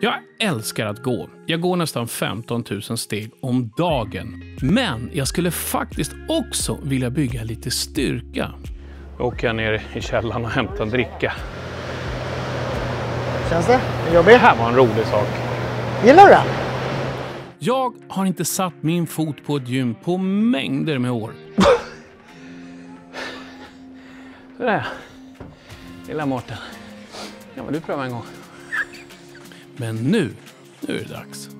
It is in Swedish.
Jag älskar att gå. Jag går nästan 15 000 steg om dagen. Men jag skulle faktiskt också vilja bygga lite styrka. Då åker jag ner i källaren och hämtar en dricka. Känns det? Jobbigt? Det här var en rolig sak. Gillar du det? Jag har inte satt min fot på ett gym på mängder med år. Sådär. Lilla Mårten. Ja, men du prövar en gång. Men nu är det dags.